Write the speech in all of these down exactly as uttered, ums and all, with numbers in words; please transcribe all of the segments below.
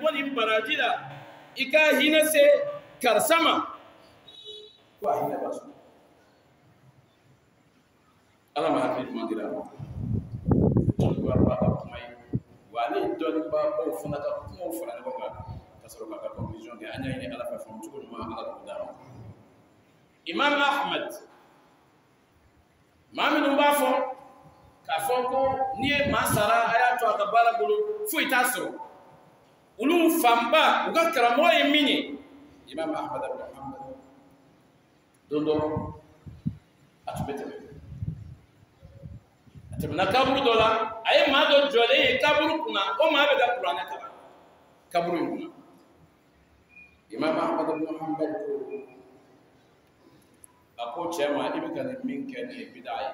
wani baradila ika hina se karsama wa hina basu ala ma hakili mandira to wa ba mai wani don ba ko funa ka ko funa ne ba ka soro ka conclusion ga anya ni ala fa fam tukul ma ala da Imam Ahmad mami ba fo ka fo ko ni masara aya to ka bala bulu fu itaso ulu famba uga karamo yemini Imam Ahmad ibn Hanbal dondo atubete atubna kaburu dola ay ma do jole kaburu kuna o ma be da Qur'an ta kaburu kuna Imam Ahmad ibn Hanbal ko ako chema ibika ni minke ni bidai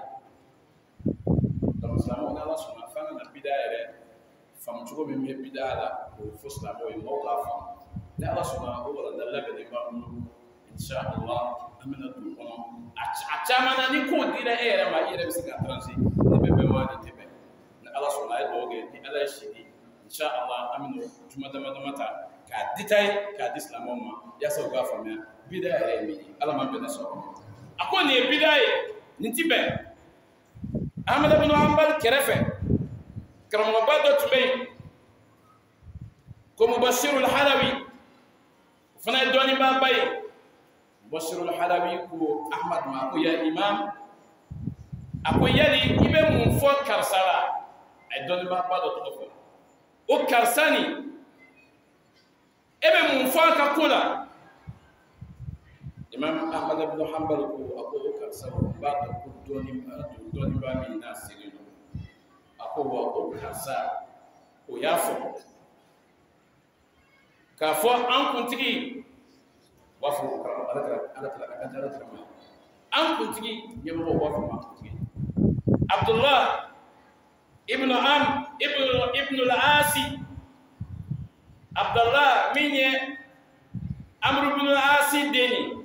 Islam na Allah subhanahu wa ta'ala na bidaya re fam chugo me bidala ko fusla boy mawqa fam da Allah subhanahu wa ta'ala dalla be ba insha Allah amana tu kono achama na ni ko dira era ma ira bisika transi ne be be wani tebe na Allah subhanahu wa ta'ala ni Allah shidi insha Allah amino juma da mata ka ditai ka Islam ma ya so ga fam ya bidaya re mi Allah man be na so ako ne bidaya ni tibe Ahmad ibn Hanbal kerefe karamo bado tumei ko Mubashir al-Halawi fana doni ba bay Mubashir al-Halawi ko Ahmad ma ko ya imam ako yali ibe mun fo karsara ay doni ba bado to o karsani ebe mun fo ka kula Imam Ahmad ibn Hanbal ko ako karsara ba ko doni doni ba mi na sirino ako wa o kasa o yafo ka fo an kuntigi wa fo ala ala ala ala ala an kuntigi yemo wa fo ma kuntigi Abdullah ibn Am ibn ibn al-Asi Abdullah minye Amr ibn al-Asi deni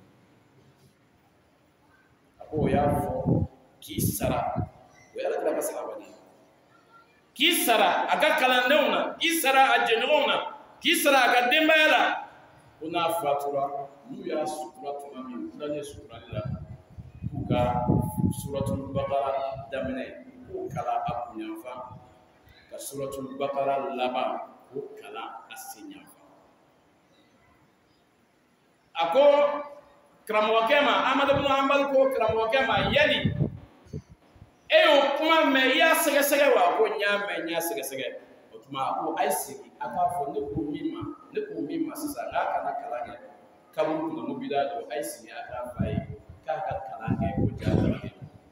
ako yafo kisara wala kala sahabani kisara aga kalandauna kisara ajenona kisara aga dembala una fatura nu ya suratul amin dane suratul kuga suratul baqara damne ko kala akunyafa ka suratul baqara laba ko kala asinyafa ako kramwakema Ahmad ibn Hanbal ko kramwakema yali eyo kuma me ya sege sege wa ko nya me nya sege sege o kuma ko ai sigi aka fo ne ko mima ne ko mima sisa ga kana kala ne kabu ko no bida do ai sigi aka fai ka ka kala ne ko ja ne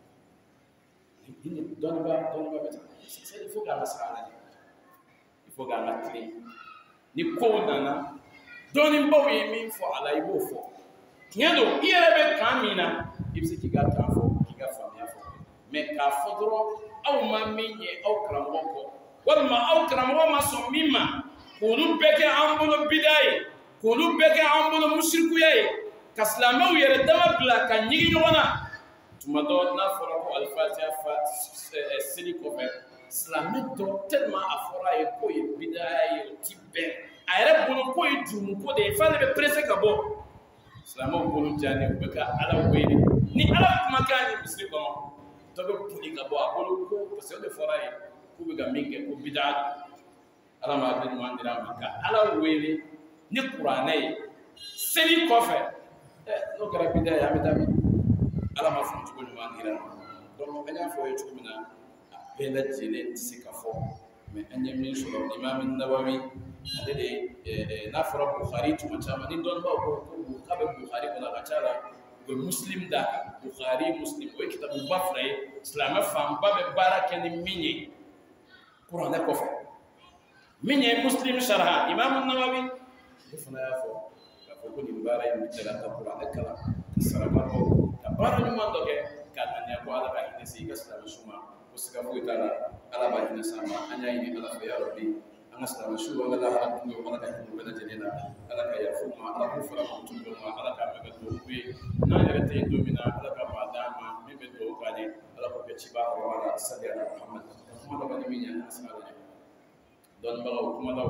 ni don ba don ba beta c'est il faut ga masala ne il faut ga matri ni ko nana doni mbo yi min fo ala ibo fo nyado iyere be kamina ibsi ki ga ta fo ki ga famia fo mais ka fodoro aw ma minye aw kramoko walma aw kramoko ma so mimma kunu beke ambulo bidaye kunu beke ambulo mushriku yaye kaslamaw yere dama bla kan nyigi nyona tuma do na fora ko al-fatiha fa sili ko fe islamique do tellement afora e ko e bidaye tibbe ayre bulu ko e dum ko de fa le presse ka bo islamo bulu jani beka ala wele ni ala kuma kan misri ko tobe puli ka bo akolo ko parce que fora e ko be ga minge ko bid'a ala ma be mandira maka ala wele ni qur'anai seli kofe no kara bid'a ya metabi ala ma fu ko mandira donc anya fo e tumina bela jene sika fo mais anya min sura imam an-Nawawi ade na fara Bukhari tuma chama ni don ba ko ka be Bukhari ko la kachala ko muslim da Bukhari muslim o kitabu bafray islam fam ba be baraka ni minye Qur'an da ko fa minye muslim sharha imam an-Nawawi defna ya fo ka fo ko ni bara ni tala ta Qur'an da kala sarama ko ka bara ni mando ke ka tanya ko ala ka ni si ka islam suma ko sika fo tala ala ba ni sama anya ni ala fa ya rabbi anasala mashu wala la hadu wala ka ni wala jenena ala ka ya fu ma ala ko fara ko tundo ma ala ka me ko be na ya te domina ala ka ma dama me be do ka ni ala ko be ciba wala sallallahu Muhammad kuma da bani minya asala ne don ba kuma da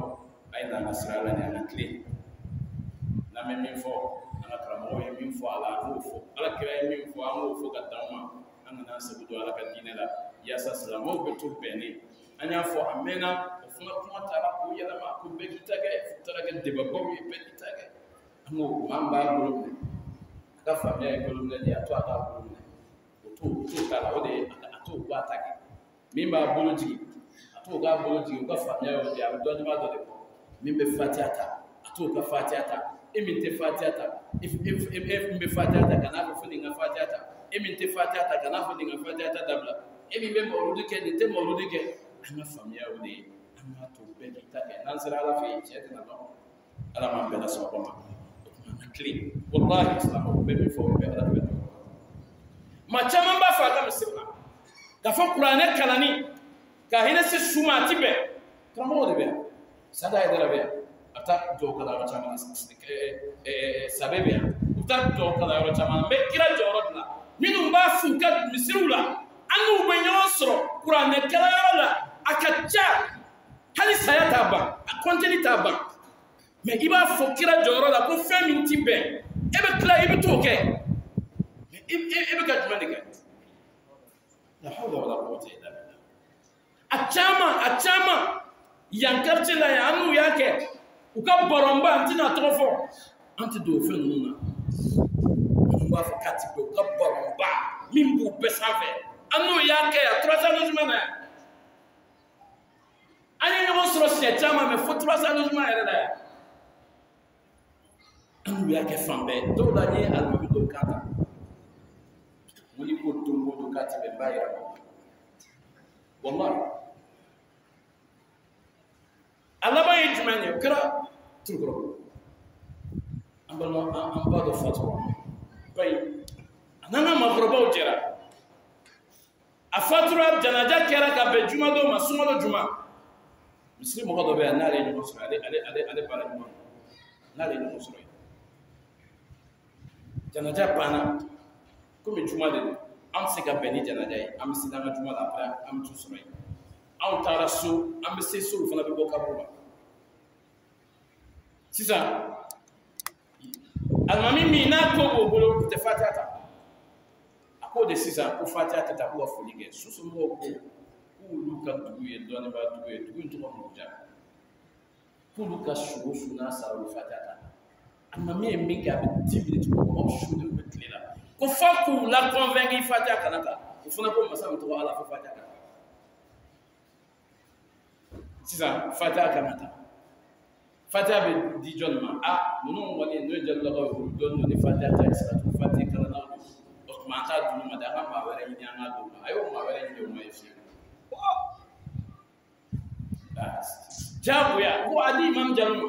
ay na nasrala ni ana clé na me min fo ana karamo ye min fo ala no fo ala kira ye min fo amo fo ka dama ana na sabudo ala ka dinela ya sa salamo be to bene anya fo amena o funa kuma tara ko yela ma ko be kitage tara ke deba ko be kitage amo mamba bulu ka famia e bulu ne ya to ata bulu ne to to kala o de ato ko atake mimba bulu ji ato ga bulu ji ko famia o de abdo ma do de mimbe fatiata ato ka fatiata eminte fatiata if if if mbe fatiata kana ko funi nga fatiata eminte fatiata kana funi nga fatiata dabla emi be mawludi ke ni te mawludi ke ana famia o de ana to be kitake nan sira ala fi chete na no ala ma be na so ko ma na clean wallahi islam be mi fo be ala be ma chama ba fa ka misira ka fa qur'ane kalani ka hina se suma tibe kamo de be sada idara be ata do kala wa chama eh sabebe uta do kala wa chama be kira jorodla minu ba fu ka misirula anu be nyosro qur'ane kala la akacha hali sayata ba akontini taba me iba fo kira joroda ko fami tibe ebe kla ibe toke ebe ka jumane ka la hawla wala quwwata illa billah achama achama yankarti la ya anu yake uka boromba antina trofo anti do fe nuna mba fo katibe uka boromba mimbu pesave anu yake ya trosa nujumana ani no soro se chama me fo trosa nujumana era da anu yake fambe do la ni albu do kata muni ko tumbo do katibe bayra wallahi Allah ba yi jumanya kira turgoro ambalo ambado fatwa bay anana maghruba ujira afatura janaja kera ka be juma do masuma do juma muslim ko do be anare ni muslim ale ale ale ale para juma nare ni muslim janaja pana ko mi juma de am se ka be ni janaja am se da juma la para am tu sumay aw tara su am se su fana be bokabuba sisa almami mina ko bolo te fatata ako de sisa ko fatata ta ko fulige susu mo ko ku luka duye doni ba duye duye to mo ja ku luka shugo suna saru fatata almami mi ga be tibili to mo shugo be tlela ko fa ku la convaincre fatata kanata ko funa ko masam to ala fatata sisa fatata kanata Fatiha be di jon ma a nunu wali no jalla ko don no ni Fatiha ta salatu Fatiha kala na o ma ta dunu ma da ma wala ni anga do ayo ma wala ni do ma yefi jabu ya ko adi imam jalu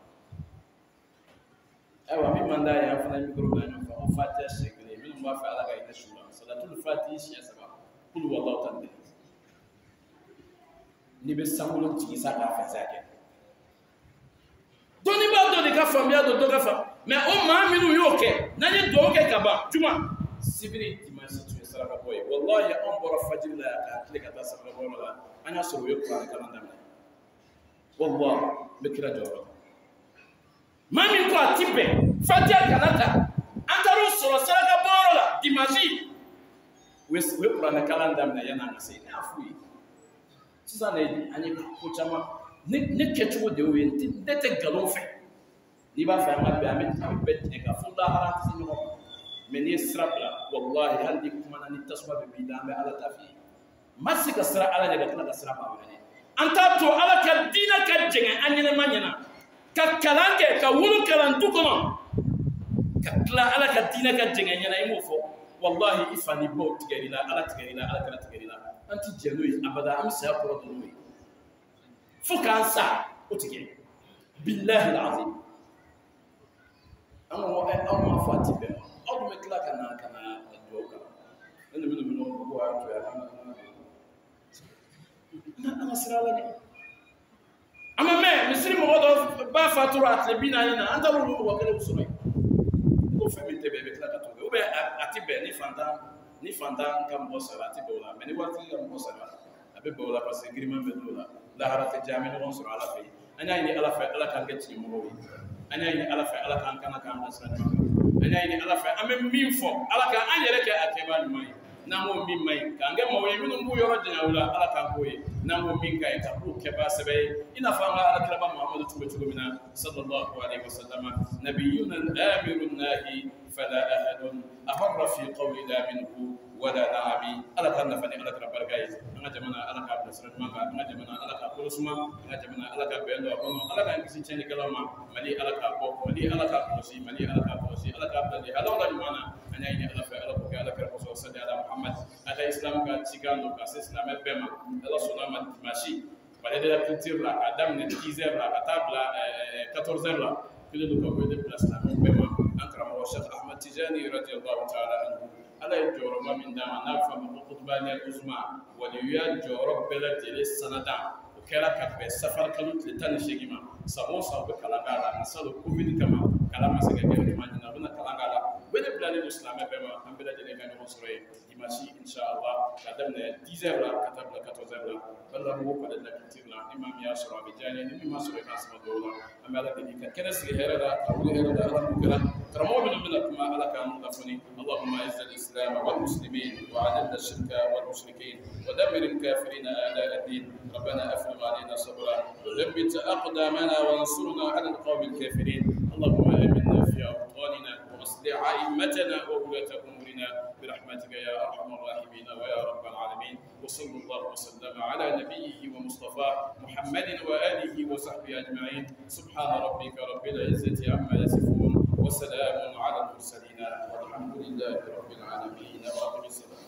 ayo mi manda ya fana mi gro ga no fa Fatiha shekle mi no ba fa ala ga ina shura salatu Fatiha shi asaba kul wallahu ta'ala ni be samulo ti sa ka fa zake doni ba do de ka famia do do ka fa mais o ma minu yoke nani do ke kaba juma sibiri dimanche tu sala ka boy wallahi on bora fajr la ka kile ka ta sabba boy mala anya so yo qur'an kala ndam wallahi bekira joro mami ko atipe fatia kanata antaro soro sala ka boro la dimanche we we qur'an kala ndam na yana na sai na fui sisa na anya ko chama ne ne kecho de we ne te galon fe ni ba fa ma be amet am bet ne ka fu la harat si no men yasrabla wallahi hal dik kuma ni taswa be bi dame ala tafi masika sra ala ne ka sra ma be anta to ala ka dina ka jenga anyene manyana ka kalange ka wulu kalantu kono ka kla ala ka dina ka jenga nyana imo fo wallahi ifani bo tigerila ala tigerila ala kana tigerila anti jeno abada am sa ko do no fukansa otige billahi alazim amma wa ay amma fatibe odu metla kana kana doka nende mino mino ko wa to ya na na sirala ni amma me misri mo do ba fatura atlebina ina anda lu wa kale usuri ko fami tebe metla ka to o be atibe ni fanda ni fanda kam bo salati bola me ni wati kam bo salati abe bola parce que grima be dola la harate jami no sur ala fi أنا إني ألا في ألا كان جت يمروي أنا إني ألا في ألا كان كان كان أسرع أنا إني ألا في أم مين فو ألا كان أنا لك أكبر ماي نامو مين ماي كان جم موي من مو يرجع ولا ألا كان كوي نامو مين كاي كبر كبار سبعي إن فما ألا كلام محمد تبي تقول منا صلى الله عليه وسلم نبينا الآمر الناهي فلا أحد أحر في قول لا منه ولا نعبي ألا كان نفني ألا كان برجاي أنا جمنا ألا كان بسرد ما أنا جمنا ألا كان كلسما أنا جمنا ألا كان بيندو أبونا ألا كان كسي تاني كلامه ملي ألا كان بوك ملي ألا كان كلسي ملي ألا كان كلسي ألا كان بدي هذا ولا جمانا أنا إني ألا في ألا بوك ألا كان رسول صلى الله عليه محمد هذا إسلام كان تيجان لو كاس إسلام بما الله سلام ماشي بعد ذلك كتير لا قدام نتيجة لا كتاب لا كتورزر لا كل لو كان بيد الإسلام بما أكرم الشيخ أحمد تجاني رضي الله تعالى عنه ألا يجور ما من دام نافع من قطبان الأزمة وليان جور بلد للسنة وكلا كتب سفر كلوت لتنشيما سموسا بكلاغالا نسأل كوفيد كما كلام سكين كما جنابنا كلاغالا بين بلاد الإسلام بما هم بلاد الإيمان والسرية دمشق إن شاء الله قدمنا ديزرلا كتب لك كتوزرلا بل هو قد لك كتيرنا إمام ياسر بجاني إمام سوري كاسم الدولة أما لك ديك كنس هيردا أو هيردا أرام كلا كرموا من بلاد ما على كانوا دفني اللهم أعز الإسلام والمسلمين وعذب الشرك والمشركين ودمر الكافرين أعداء الدين ربنا أفرغ علينا صبرا وثبت أقدامنا وانصرنا على القوم الكافرين اللهم آمنا في أوطاننا وأصلح أئمتنا وولاة أمورنا برحمتك يا أرحم الراحمين ويا رب العالمين وصلى الله وسلم على نبيه ومصطفاه محمد وآله وصحبه أجمعين سبحان ربك رب العزة عما يصفون وسلام على المرسلين والحمد لله رب العالمين وأقم الصلاة